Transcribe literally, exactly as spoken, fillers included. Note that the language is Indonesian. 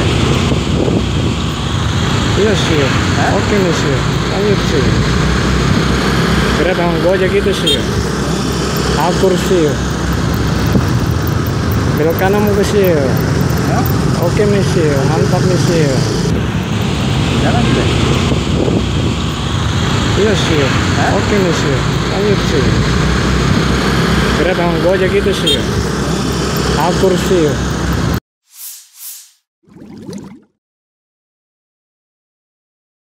Iya sih. Oke nih sih. Lanjut sih. Grab sama Gojek itu sih. Akur sih. Belok kanan mau ke sih. Oke nih sih. Mantap nih sih. Jalan deh. Iya sih. Oke nih sih. Lanjut sih. Grab sama Gojek itu sih. Akur sih.